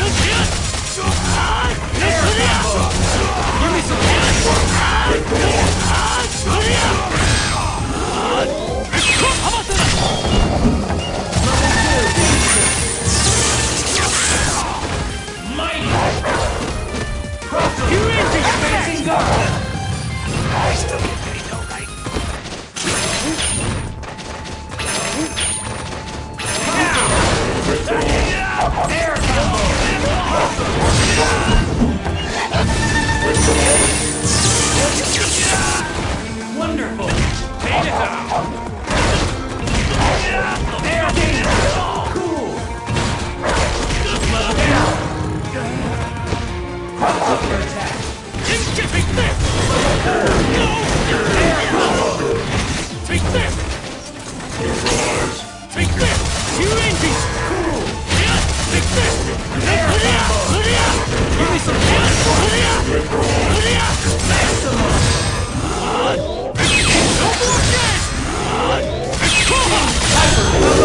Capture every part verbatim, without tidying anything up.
Wonderful! Take it out! Air data! Cool! Cross your attack! Take this! Go! Air combo! Take this! Take this! You engine! Cool! Take this! Air combo! Give me some maximum!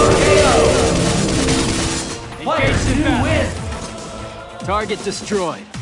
Target destroyed.